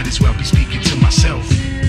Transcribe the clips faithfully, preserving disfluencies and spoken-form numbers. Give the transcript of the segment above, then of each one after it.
might as well be speaking to myself.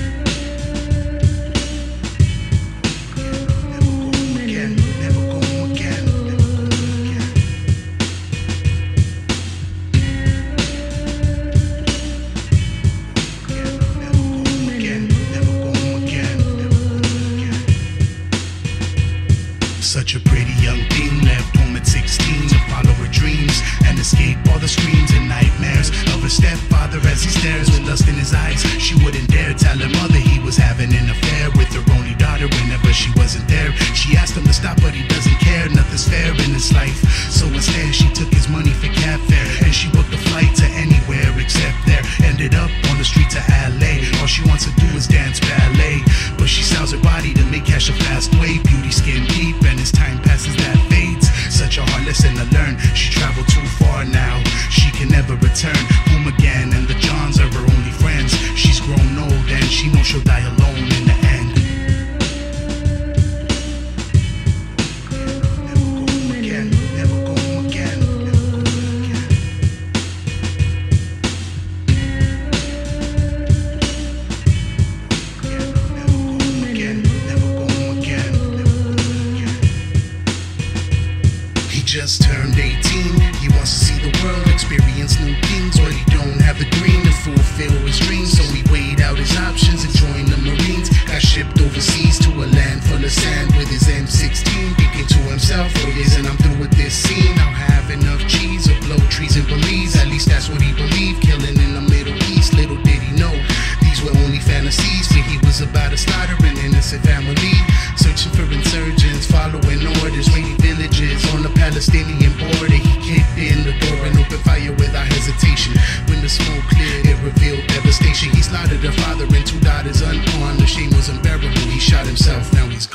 Such a pretty young thing, left home at sixteen to follow her dreams and escape all the screams and nightmares of her stepfather as he stares with lust in his eyes. She wouldn't dare tell her mother he was having an affair with her only daughter whenever she wasn't there. She asked him to stop, but he doesn't care, nothing's fair in his life. So instead she took his money for cab fare and she booked a flight to anywhere except there. Ended up on the streets of L A. All she wants to do is dance ballet, but she sells her body to make cash a fast way. Beauty skin deep, and as time passes that fades. Such a hard lesson to learn. She traveled too far now, she can never return home again, and the Johns are her only friends. She's grown old and she knows she'll die alone in the end. Never go home again, never go home again, never go home again. Never go home again, never go home again, never go home again. He just turned eighteen, he wants to see the world, experience new things, but he don't have the green to fulfill his dreams. So he weighed out his options and joined the Marines. Got shipped overseas to a land full of sand with his M sixteen, thinking to himself, oh yes, and I'm through with this scene. I'll have enough cheese or blow trees in Belize, at least that's what he believed. Killing in the Middle East, little did he know these were only fantasies, for he was about to slaughter an innocent family. Searching for insurgents, following orders, raiding villages on the Palestinian border. He kicked in the door and opened fire without hesitation. When the smoke cleared, it revealed devastation. He slaughtered her father and two daughters unarmed. The shame was unbearable, he shot himself, now he's